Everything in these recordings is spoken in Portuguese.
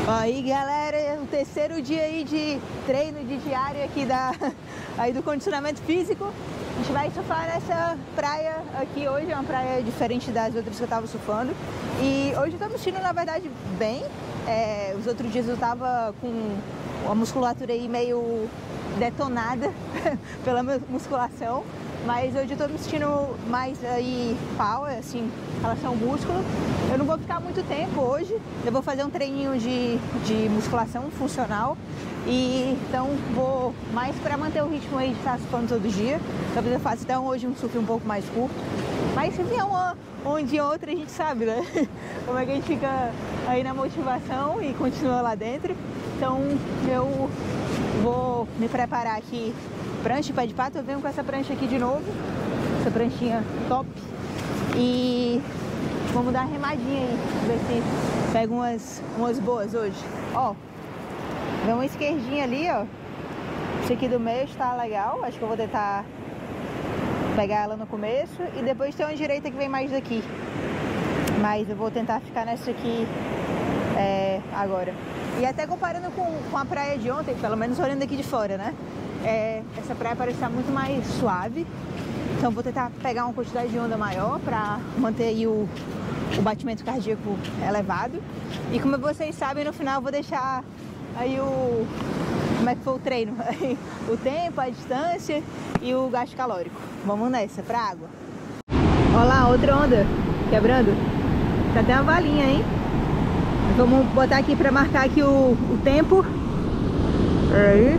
Aí galera, o terceiro dia aí de treino de diário aqui aí do condicionamento físico. A gente vai surfar nessa praia aqui hoje, é uma praia diferente das outras que eu tava surfando. E hoje eu tô me sentindo, na verdade, bem. Os outros dias eu tava com a musculatura aí meio detonada pela musculação. Mas hoje eu tô me sentindo mais aí power, assim, em relação ao músculo. Eu não vou ficar muito tempo hoje. Eu vou fazer um treininho de musculação funcional. E então vou mais para manter o ritmo aí de estar surfando todo dia. Talvez eu faça então hoje um surf um pouco mais curto. Mas se vier um dia ou outro, a gente sabe, né? Como é que a gente fica aí na motivação e continua lá dentro. Então eu vou me preparar aqui. Prancha e pé de pato, eu venho com essa prancha aqui de novo, essa pranchinha top, e vamos dar uma remadinha aí, ver se pega umas boas hoje. Ó, vem uma esquerdinha ali, ó, esse aqui do meio está legal, acho que eu vou tentar pegar ela no começo, e depois tem uma direita que vem mais daqui, mas eu vou tentar ficar nessa aqui agora. E até comparando com a praia de ontem, pelo menos olhando aqui de fora, né? Essa praia parece estar muito mais suave, então vou tentar pegar uma quantidade de onda maior para manter aí o batimento cardíaco elevado. E como vocês sabem, no final eu vou deixar aí como é que foi o treino, o tempo, a distância e o gasto calórico. Vamos nessa, pra água. Olha lá, outra onda quebrando, tá até uma valinha, hein? Vamos botar aqui para marcar aqui o tempo. Aí.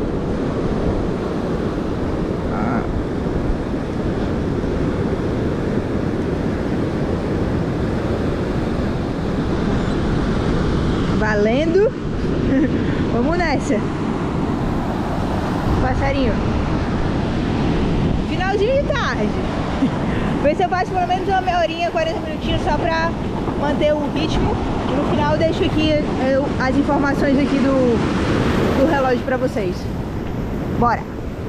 Valendo. Vamos nessa. Passarinho. Finalzinho de tarde. Ver se eu faço pelo menos uma meia horinha, 40 minutinhos só pra manter o ritmo. E no final eu deixo aqui as informações aqui do relógio pra vocês. Bora!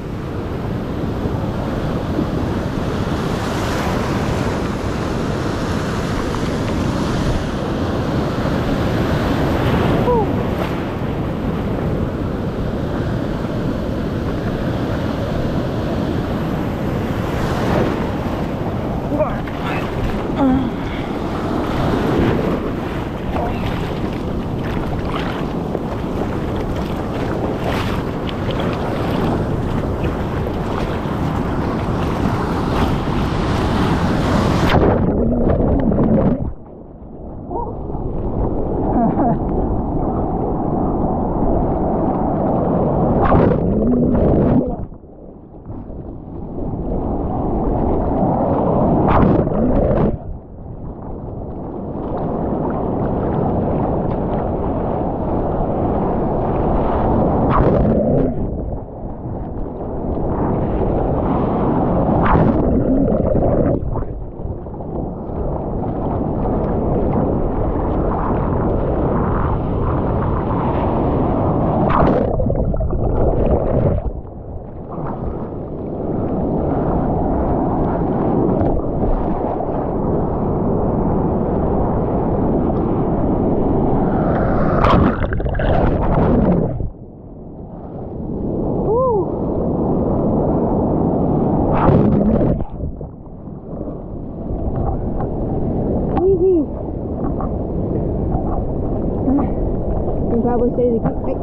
Tentar vocês aqui.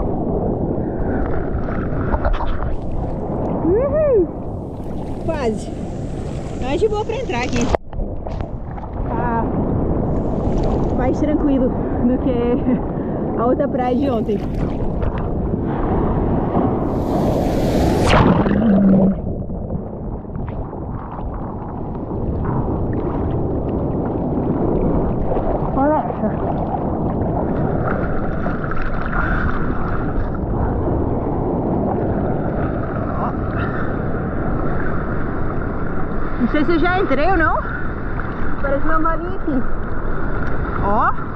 Quase. Mas de boa pra entrar aqui. Tá mais tranquilo do que a outra praia de ontem. Olha essa. Não sei se eu já entrei ou não. Parece uma valinha aqui. Ó.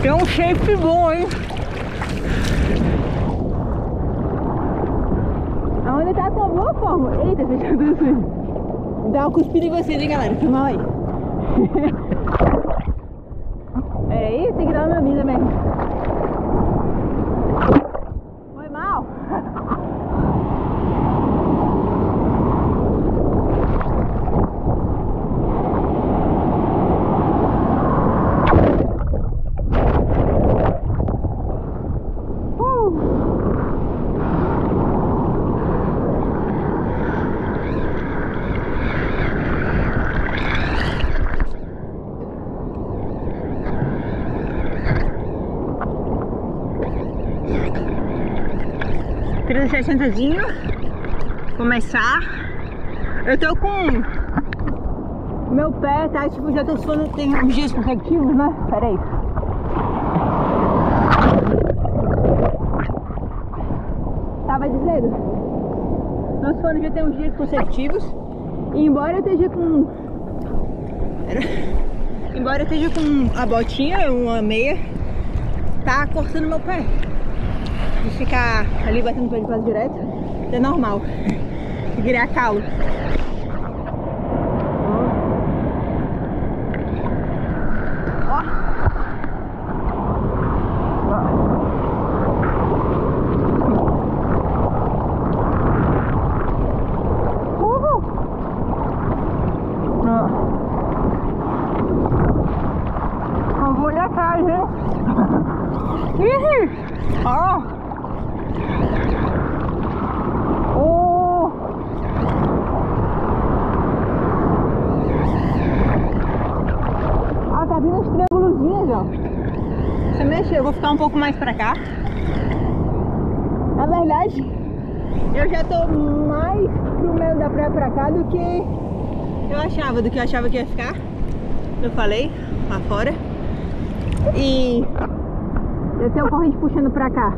Tem um shape bom, hein? A onda tá com uma boa forma. Eita, fechou tudo sujo. Dá uma cuspida em vocês, hein, galera? Foi mal aí. Pera aí, tem que dar uma vida mesmo. Foi mal. Sessentezinho, começar. Eu tô com meu pé, tá? Tipo, já tô suando, tem uns dias consecutivos, né? Pera aí. Tava dizendo, tô suando já tem uns dias consecutivos. E embora eu esteja com a botinha, uma meia, tá cortando meu pé. De ficar ali batendo o pé de quase direto, é normal. De criar calo. Ó. Uhul. Ó. Vou olhar atrás, né? Ó. Tá vindo as triângulozinhas, ó. Deixa eu mexer, eu vou ficar um pouco mais pra cá. Na verdade, eu já tô mais pro meio da praia pra cá do que eu achava que ia ficar. Eu falei, lá fora. E eu tenho corrente puxando pra cá.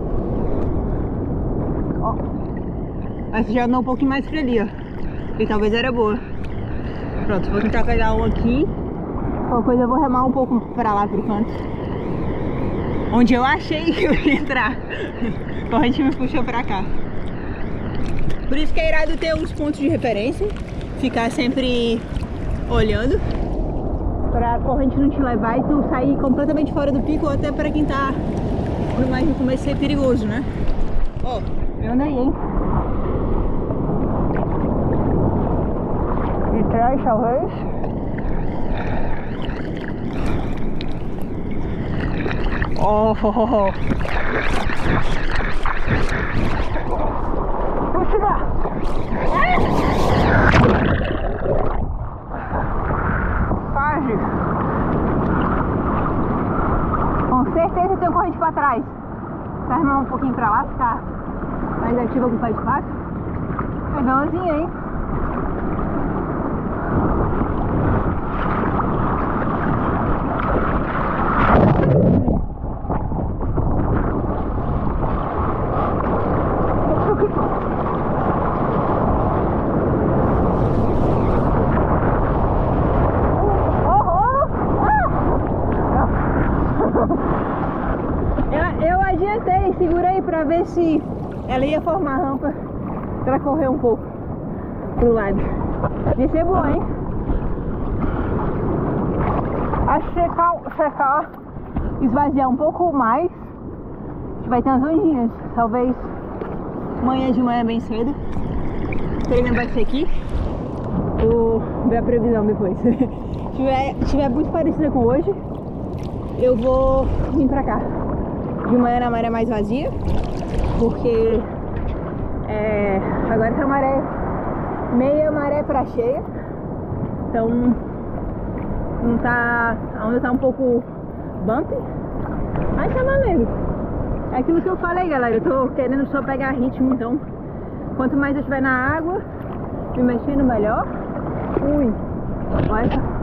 Ó. Mas já andou um pouquinho mais pra ali, ó. E talvez era boa. Pronto, vou tentar pegar um aqui. Qualquer coisa eu vou remar um pouco pra lá pro canto. Onde eu achei que eu ia entrar. A corrente me puxou pra cá. Por isso que é irado ter uns pontos de referência. Ficar sempre olhando. Pra corrente não te levar e tu sair completamente fora do pico. Ou até pra quem tá mais no começo é perigoso, né? Ó, eu ando aí, hein? De trás, talvez. Oh, oh, oh. Vamos chegar! Quase! Com certeza tem corrente pra trás. Vai armar um pouquinho pra lá, ficar mais ativa com o pé de fato. Legalzinho, hein? Eu adiantei, segurei pra ver se ela ia formar a rampa pra correr um pouco pro lado. Ia ser bom, hein? Acho que secar, esvaziar um pouco mais. A gente vai ter umas ondinhas, talvez amanhã de manhã bem cedo. O treino vai ser aqui. Vou ver a previsão depois. Se tiver muito parecida com hoje, eu vou vir pra cá. De manhã na maré mais vazia, porque agora tá maré meia maré pra cheia. Então não tá, a onda tá um pouco bumpy, mas tá valendo. É aquilo que eu falei, galera, eu tô querendo só pegar ritmo, então quanto mais eu estiver na água me mexendo melhor. Ui, olha.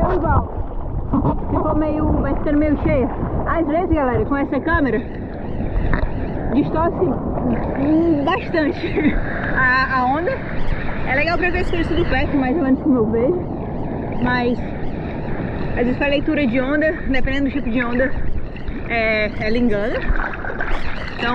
igual. Vai ficando meio cheia. Às vezes, galera, com essa câmera distorce bastante a onda. É legal pra ver as coisas tudo perto, mais ou menos como eu vejo. Mas às vezes com a leitura de onda, dependendo do tipo de onda, ela engana. Então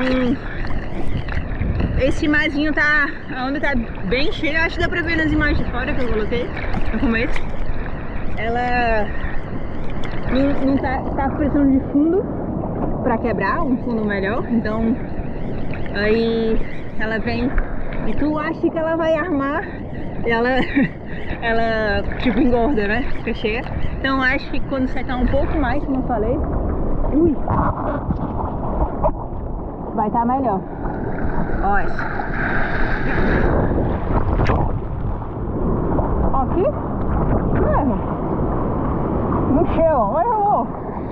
esse marzinho a onda tá bem cheia. Acho que dá pra ver nas imagens de fora que eu coloquei no começo. Ela não tá precisando de fundo pra quebrar, um fundo melhor. Então aí ela vem e tu acha que ela vai armar e ela tipo engorda, né? Fica cheia. Então acho que quando secar um pouco mais, como eu falei, vai estar melhor. Olha. Aqui? Não chega, olha o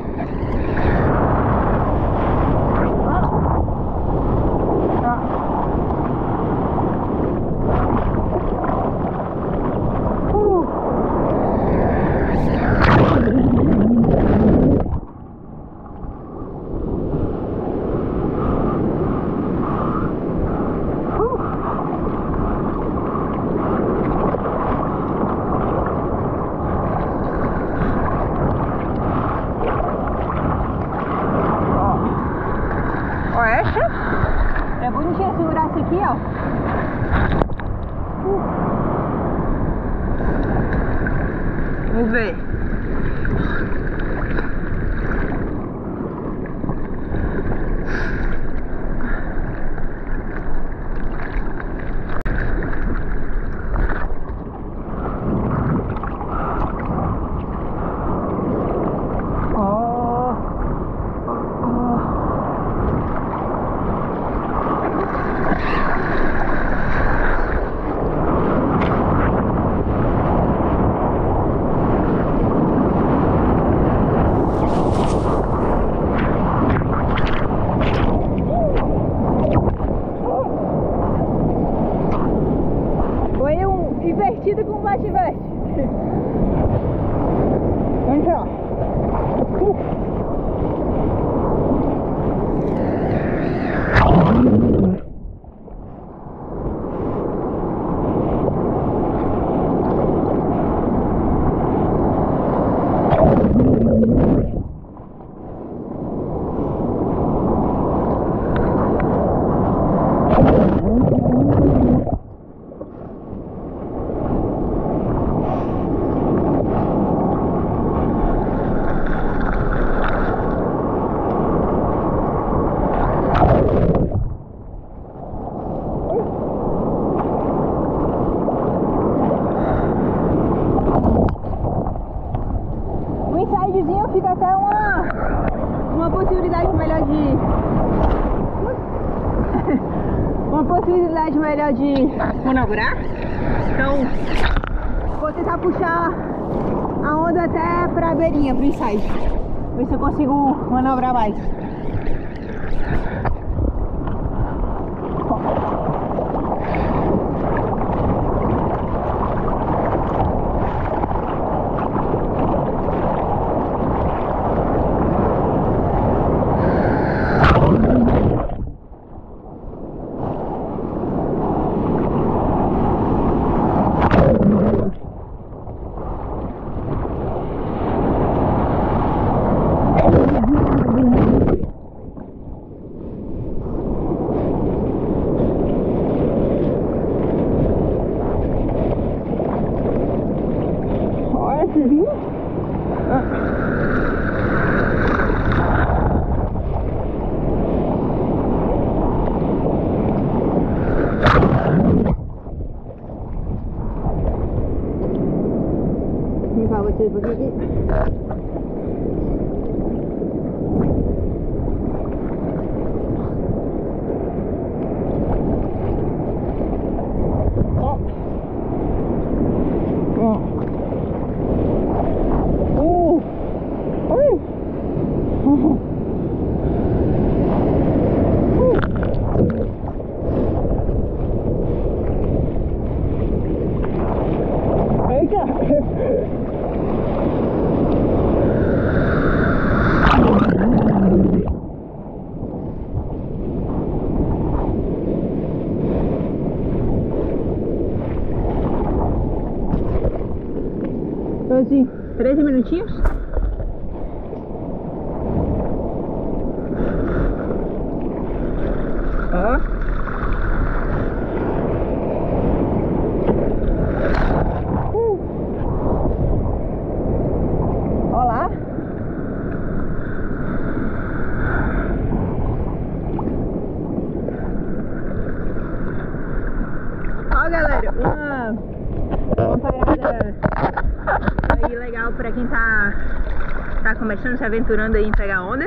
é bonitinho segurar isso aqui, ó. Vamos ver. Invertido com bate-veste. Vamos lá. Fica até uma possibilidade melhor de manobrar. Então vou tentar puxar a onda até pra beirinha, pro inside, ver se eu consigo manobrar mais. Limpar vocês aqui. Eita! 13 minutinhos. Ó. Galera, uma parada aí legal pra quem tá começando, se aventurando aí em pegar onda,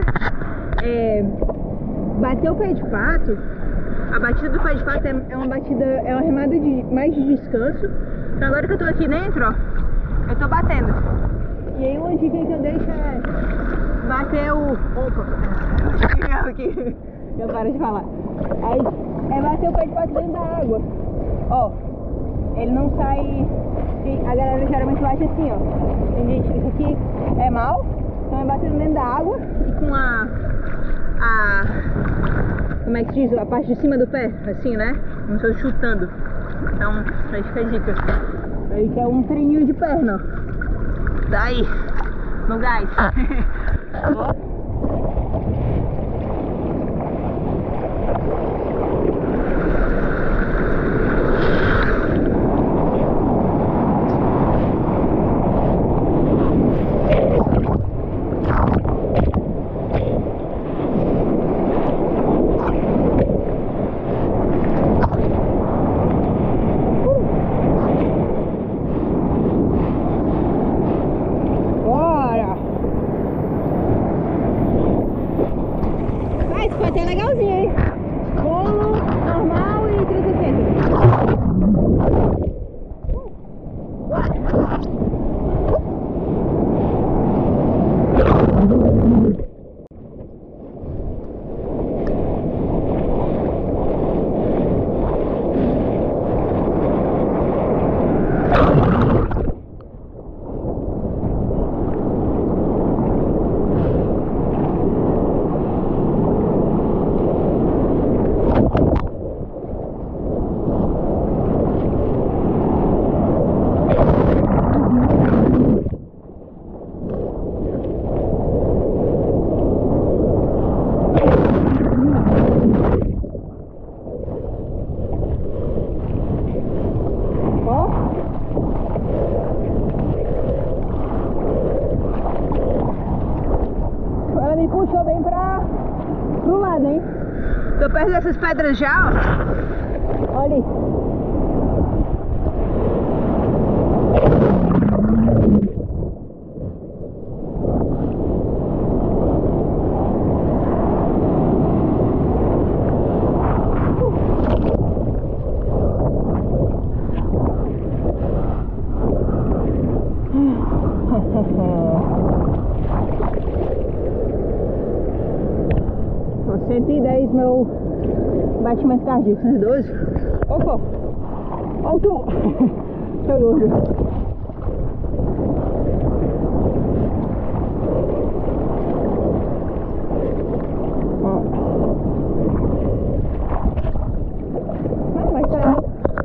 bater o pé de pato. A batida do pé de pato é uma remada mais de descanso. Então agora que eu tô aqui dentro, ó, eu tô batendo. E aí uma dica que eu deixo é bater o... Opa! Aqui, eu paro de falar. Aí, bater o pé de pato dentro da água. Ó, ele não sai. A galera geralmente bate assim, ó. Tem gente, isso aqui é mal, então é batendo dentro da água e com como é que diz? A parte de cima do pé, assim, né? Não estou chutando. Então, aí fica a dica. Aí que é um treininho de perna, ó. Daí, no gás. Ó. É legalzinho, hein? Bolo, normal e 360. Puxou bem pro lado, hein? Tô perto dessas pedras já, ó. Olha aí. Ó, 110 meu batimento cardíaco, 112. Opa! Alto! Tô gordo. Mas tá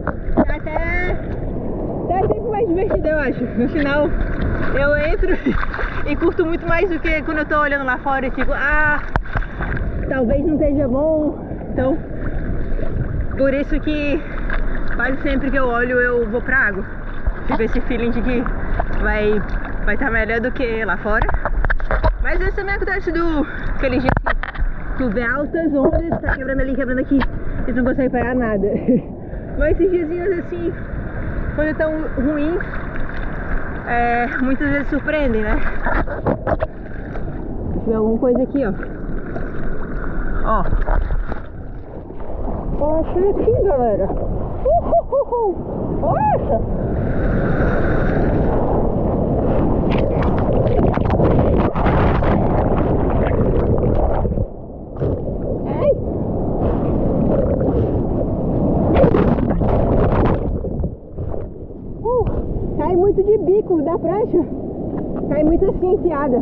até sempre mais divertido, eu acho. No final eu entro e curto muito mais do que quando eu tô olhando lá fora e fico, talvez não esteja bom. Então, por isso que quase sempre que eu olho eu vou pra água. Fico esse feeling de que vai estar melhor do que lá fora. Mas isso também acontece aquele dia que tu vê altas ondas, tá quebrando ali, quebrando aqui, e tu não consegue pegar nada. Mas esses diazinhos assim, quando tão ruins, muitas vezes surpreendem, né? Deixa eu ver alguma coisa aqui, ó. Ó, achei aqui, galera. Olha! Ai! Cai muito de bico da prancha. Cai muito assim, enfiada.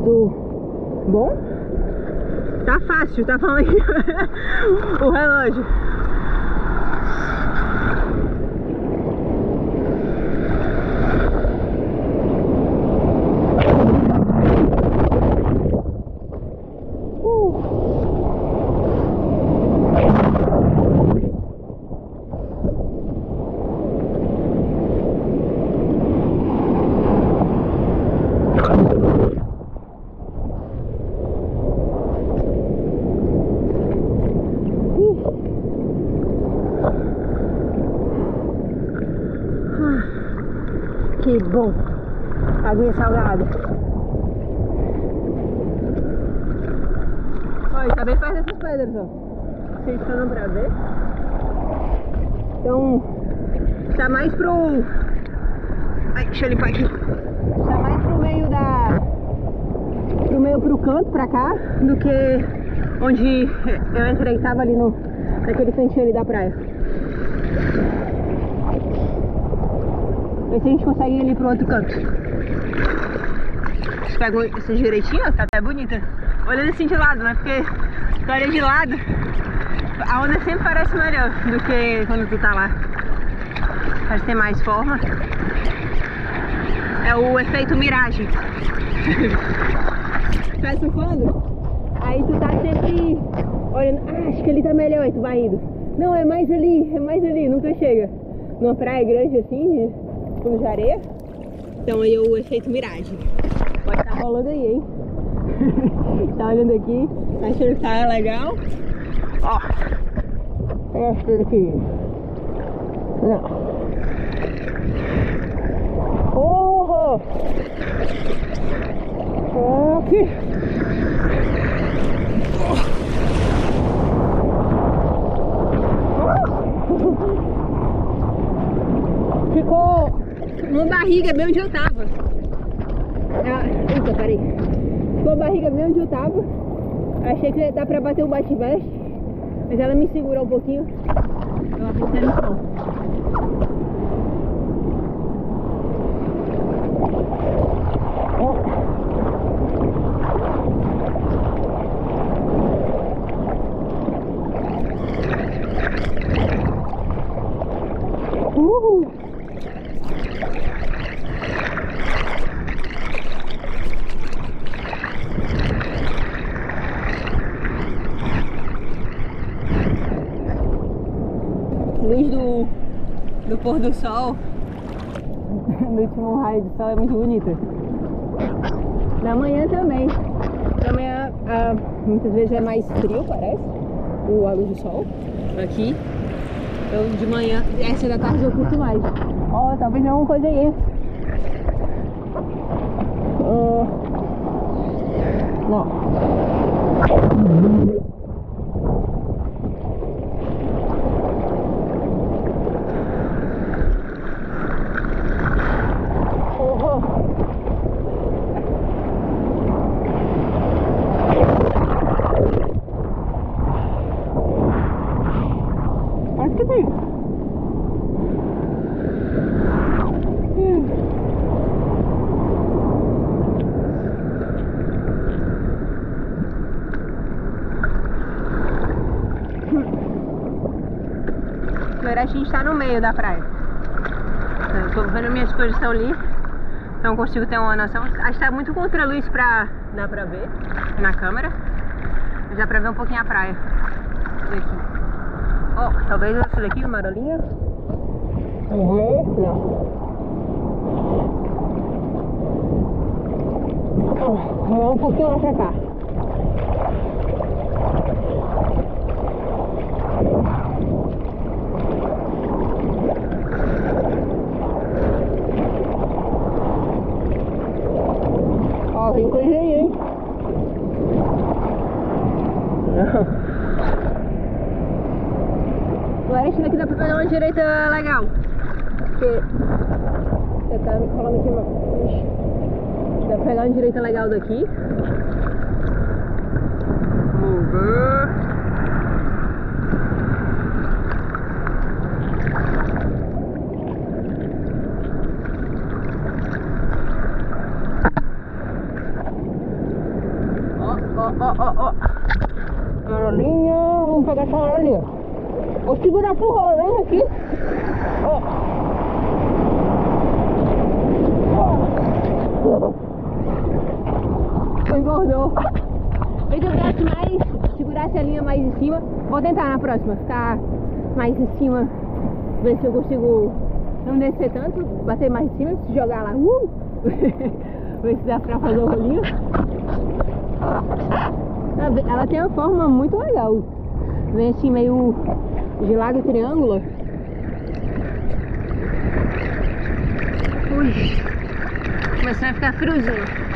muito bom. Tá fácil, tá falando aqui o relógio. Que bom, aguinha salgada. Olha, tá bem perto dessas pedras, ó. Vocês estão pra ver? Então, tá mais pro... Ai, deixa eu limpar aqui. Tá mais pro meio da... pro canto, pra cá, do que onde eu entrei, tava ali no... naquele cantinho ali da praia. Ver se a gente consegue ir ali pro outro canto. Vocês pegam essa direitinho, ó, tá até bonita. Olhando assim de lado, né? Porque tu olha de lado, a onda sempre parece melhor do que quando tu tá lá. Parece ter mais forma. É o efeito miragem. Tu vai surfando, aí tu tá sempre olhando, acho que ali tá melhor, aí tu vai indo. Não, é mais ali, nunca chega. Numa praia grande assim, fundo de areia. Então aí é o efeito miragem. Pode estar rolando aí, hein? Tá olhando aqui, achando que tá legal. Ó, essa daqui. Não. Oh! Aqui. Ficou uma barriga bem onde eu tava. Eita, peraí. Ficou a barriga bem onde eu tava. Achei que ia dar pra bater o bate-veste, mas ela me segurou um pouquinho. Eu apertei no chão. Luz do pôr do sol, no último raio do sol, é muito bonita. Na manhã também. Na manhã muitas vezes é mais frio, parece, a luz do sol aqui. Então de manhã, essa da tarde eu curto mais. Ó, talvez tenha alguma coisa aí. Não. A gente tá no meio da praia. Eu tô vendo a minha exposição ali, então consigo ter uma noção. Acho que tá muito contra a luz pra dar pra ver na câmera, mas dá pra ver um pouquinho a praia daqui. Ó, talvez essa daqui, Marolinha. Não. Vamos um pouquinho lá pra cá. Ó, tem coisa aí, hein? Agora esse daqui dá pra pegar uma direita legal. Porque você tá falando aqui, mas dá pra pegar uma direita legal daqui. Vamos ver. Vou segurar pro rolê aqui. Engordou. Se eu segurasse a linha mais em cima, vou tentar na próxima ficar mais em cima, ver se eu consigo não descer tanto, bater mais em cima, se jogar lá, ver se dá pra fazer o rolinho. Ela tem uma forma muito legal, vem assim meio de lado triângulo. Ui, começando a ficar friozinho.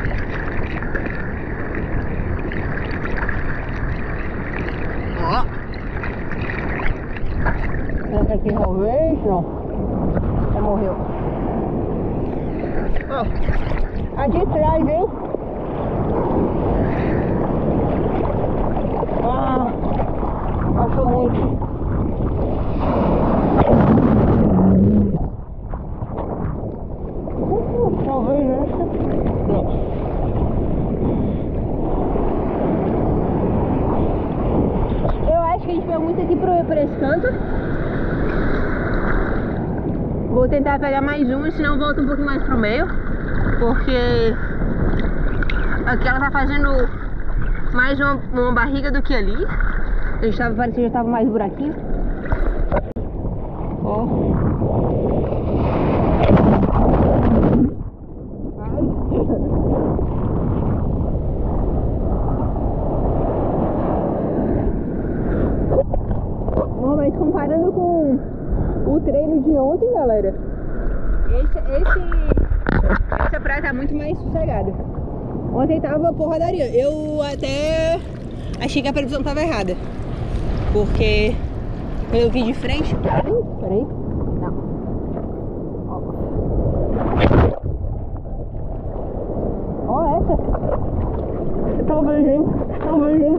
Essa aqui talvez não. Já morreu. A de trás, hein? Achou muito. Talvez essa. Não. Que a gente veio muito aqui por esse canto. Vou tentar pegar mais uma, senão volta um pouquinho mais pro meio, porque aqui ela tá fazendo mais uma barriga do que ali. A gente parecia que já tava mais buraquinho. Ó. Mas comparando com o treino de ontem, galera, essa praia tá muito mais sossegada. Ontem tava porradaria. Eu até achei que a previsão tava errada, porque eu vi de frente. Peraí. Não. Ó essa. Talvez, hein? Talvez, hein?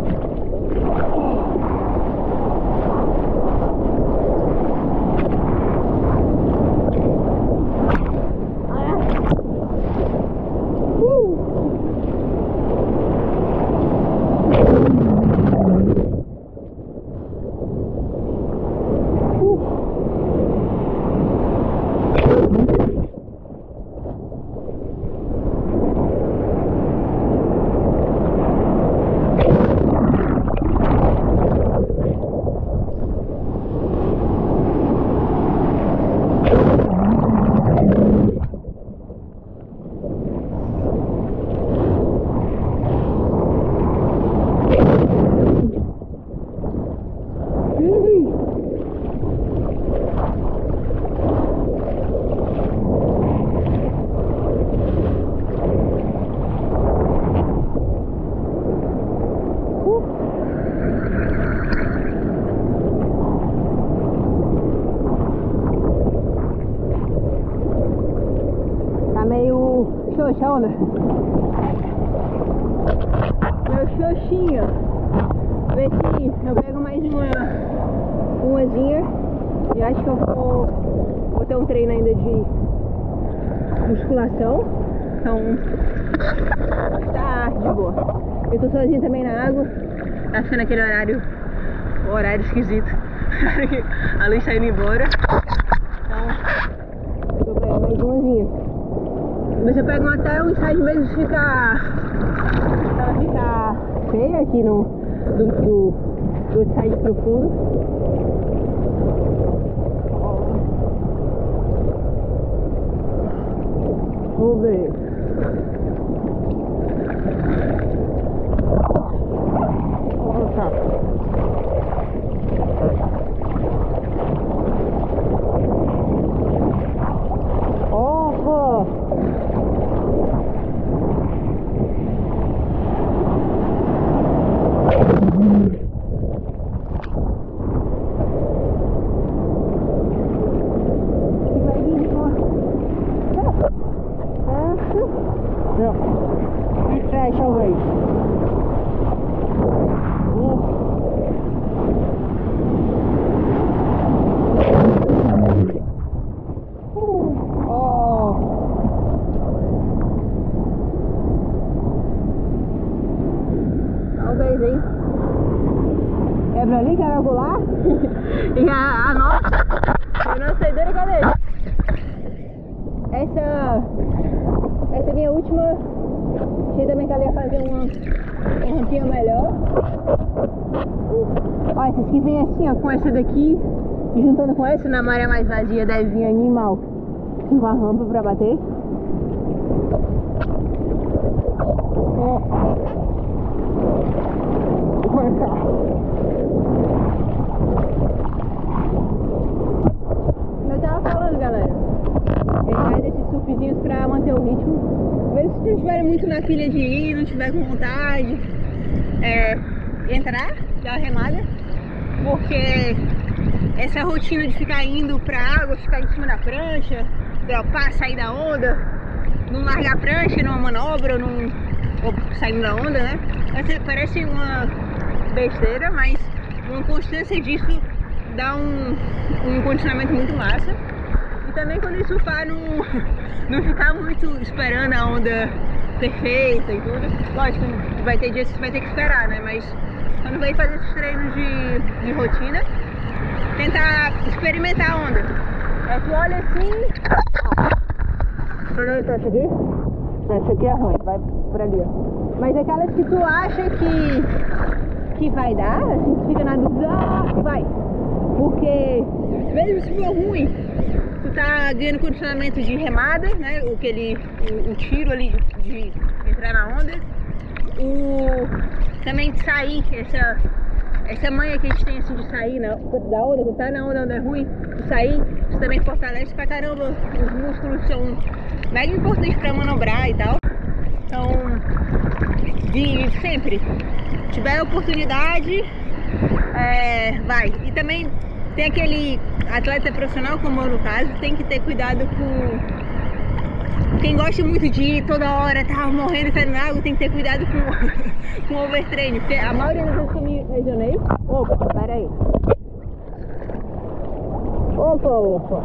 Xoxão, né? Meu xoxinho. Ver se eu pego mais umazinha. E acho que eu vou ter um treino ainda de musculação. Então tá de boa. Eu tô sozinha também na água. Tá ficando aquele horário esquisito. A luz tá indo embora. Então eu vou pegar mais umazinha. Mas eu pego até o ensaio mesmo de ficar feia aqui do site profundo. Vamos ver. lá. E a nossa saideira, cadê? Essa minha última. Achei também que ela ia fazer uma rampinha melhor. Ó, esses que vem assim, ó, com essa daqui e juntando com essa na maré mais vazia deve vir animal. Uma rampa pra bater. Eu tava falando, galera, ele faz esses surfzinhos pra manter o ritmo. Mesmo se não estiver muito na pilha de ir, não tiver com vontade, entrar, dar uma remada, porque essa rotina de ficar indo pra água, ficar em cima da prancha, dropar, sair da onda, não largar a prancha numa manobra, ou saindo da onda, né? Essa parece uma besteira, mas uma constância disso dá um condicionamento muito massa. E também quando ele surfar, não ficar muito esperando a onda perfeita e tudo. Lógico, vai ter dias que você vai ter que esperar, né? Mas quando vai fazer esses treinos de rotina, tentar experimentar a onda. Tu olha assim. Deixa eu ver essa aqui. Essa aqui é ruim, vai por ali, ó. Mas aquelas que tu acha que vai dar, assim, tu fica na dúvida, vai. Porque mesmo se for ruim, tu tá ganhando condicionamento de remada, né? O tiro ali de entrar na onda. Também de sair, essa manha que a gente tem assim de sair da onda, quando tá na onda é ruim, de sair, isso também fortalece pra caramba. Os músculos são mega importantes pra manobrar e tal. Então, sempre tiver a oportunidade, vai. E também tem aquele atleta profissional, como eu no caso, tem que ter cuidado com quem gosta muito de ir toda hora, tá morrendo e saindo na água, tem que ter cuidado com o overtraining, porque a maioria das vezes que eu me lesionei. Opa, pera aí. Opa.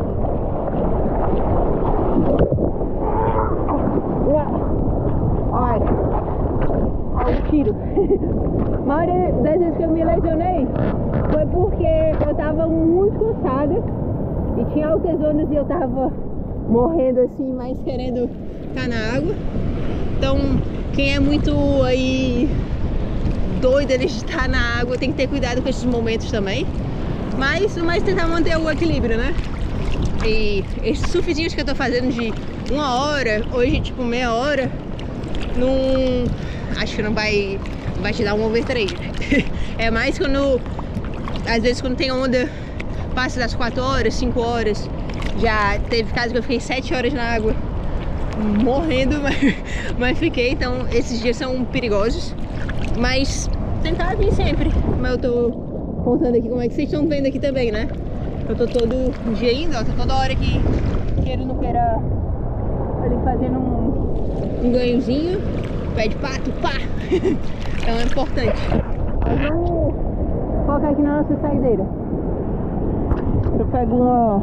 Olha o tiro. A maioria das vezes que eu me lesionei foi porque eu tava muito cansada e tinha altas ondas e eu tava morrendo assim, mas querendo estar na água. Então, quem é muito aí doida de estar na água tem que ter cuidado com esses momentos também. Mas tentar manter o equilíbrio, né? E esses surfzinhos que eu tô fazendo de 1 hora, hoje tipo meia hora, acho que não vai te dar um overtraining, né? É mais quando, às vezes quando tem onda, passa das 4 horas, 5 horas. Já teve casos que eu fiquei 7 horas na água, morrendo, mas fiquei. Então esses dias são perigosos. Mas tentar vir sempre, como eu tô contando aqui, como é que vocês estão vendo aqui também, né? Eu tô todo dia indo, ó, tô toda hora que queira ou não queira ali fazendo um ganhozinho, pé de pato, pá! Então é importante. Mas vamos focar aqui na nossa saideira. Eu pego uma...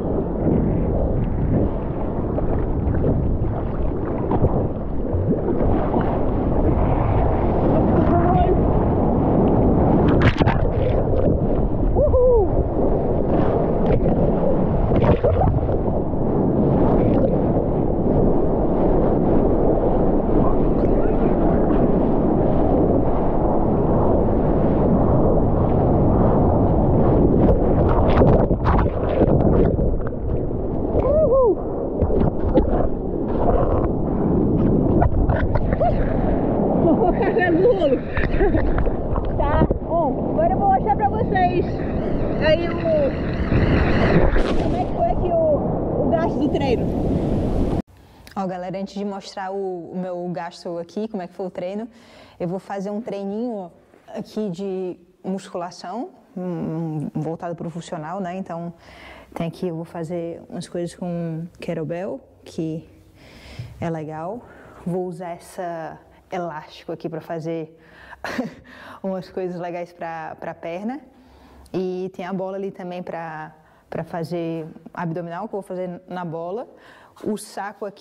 Tá, bom, agora eu vou mostrar pra vocês aí como é que foi aqui o gasto do treino. Ó, galera, antes de mostrar o meu gasto aqui, como é que foi o treino, eu vou fazer um treininho aqui de musculação, voltado para o funcional, né? Então, tem aqui, eu vou fazer umas coisas com kettlebell, que é legal. Vou usar essa elástico aqui para fazer umas coisas legais para a perna. E tem a bola ali também para fazer abdominal, que eu vou fazer na bola. O saco aqui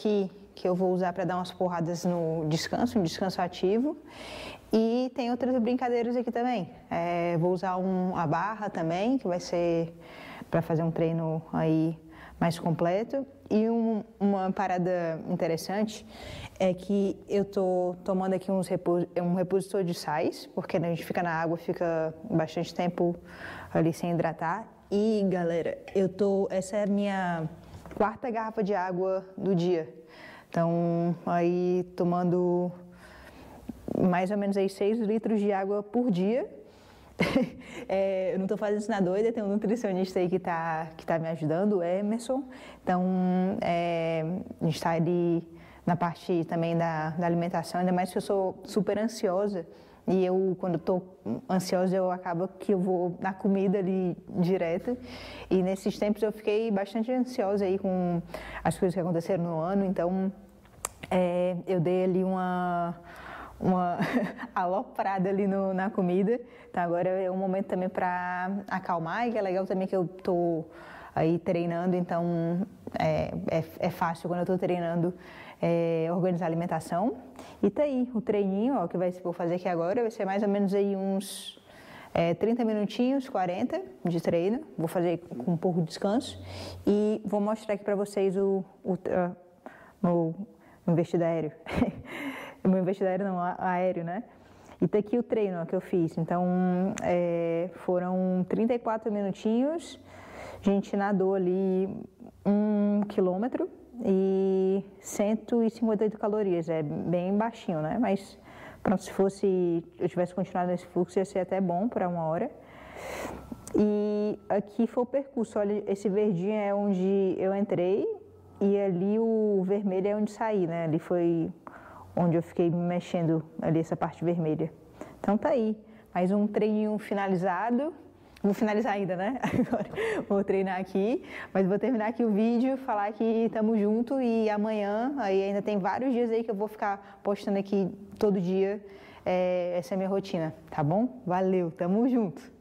que eu vou usar para dar umas porradas no descanso, um descanso ativo. E tem outras brincadeiras aqui também. Vou usar a barra também, que vai ser para fazer um treino aí mais completo. E uma parada interessante é que eu tô tomando aqui um repositor de sais, porque a gente fica na água, fica bastante tempo ali sem hidratar. E galera, essa é a minha 4ª garrafa de água do dia. Então, aí tomando mais ou menos aí 6 litros de água por dia. Eu não estou fazendo isso na doida, tem um nutricionista aí que tá me ajudando, o Emerson. Então, a gente está ali na parte também da alimentação, ainda mais que eu sou super ansiosa. E quando estou ansiosa, eu acabo que eu vou na comida ali direto. E nesses tempos eu fiquei bastante ansiosa aí com as coisas que aconteceram no ano. Então, eu dei ali uma aloprada ali na comida. Então agora é um momento também para acalmar, e é legal também que eu tô aí treinando, então é fácil quando eu tô treinando organizar a alimentação. E tá aí o treininho, ó, que vou fazer aqui agora, vai ser mais ou menos aí uns 30 minutinhos, 40 de treino. Vou fazer com um pouco de descanso e vou mostrar aqui para vocês o meu vestido aéreo. O meu vestido aéreo não, aéreo, né? E tá aqui o treino, ó, que eu fiz. Então, foram 34 minutinhos. A gente nadou ali 1 quilômetro e 158 calorias. É bem baixinho, né? Mas, pronto, se eu tivesse continuado nesse fluxo, ia ser até bom para 1 hora. E aqui foi o percurso. Olha, esse verdinho é onde eu entrei e ali o vermelho é onde saí, né? Ali foi onde eu fiquei me mexendo, ali essa parte vermelha. Então tá aí, mais um treininho finalizado. Vou finalizar ainda, né? Agora vou treinar aqui, mas vou terminar aqui o vídeo, falar que estamos junto e amanhã, aí ainda tem vários dias aí que eu vou ficar postando aqui todo dia, essa é a minha rotina, tá bom? Valeu, tamo junto!